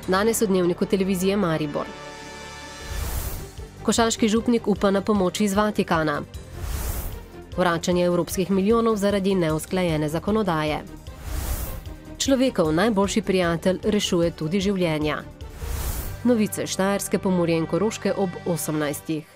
Danes v Dnevniku televizije Maribor. Košarški župnik upa na pomoč iz Vatikana. Vračanje evropskih milijonov zaradi neusklajene zakonodaje. Človekov najboljši prijatelj rešuje tudi življenja. Novice Štajerske, Pomurje in Koroške ob 18.